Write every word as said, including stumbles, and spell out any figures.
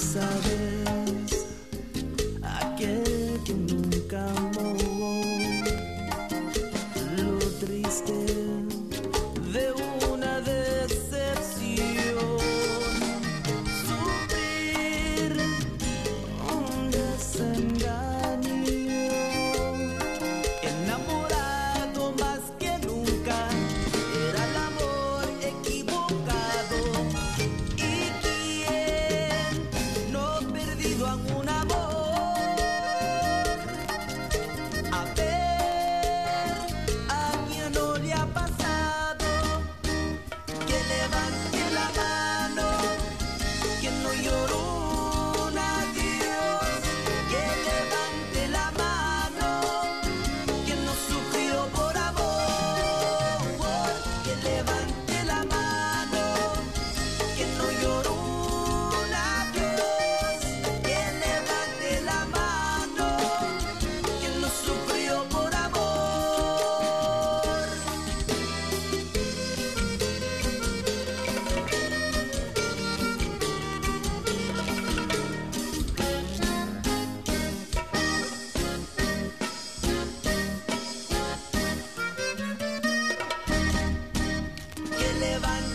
sabes, aquel que nunca amó, lo triste de una decepción, sufrir un desengaño, enamorado más que nunca, era el amor equivocado. ¿Y quién no ha perdido a un amor? A ver, ¿a quién no le ha pasado? Que levante la mano, que no lloró un adiós. Que levante la mano, que no sufrió por amor. Que levante la mano, que no lloró un adiós. Que levante la mano, que no sufrió por amor. Que levante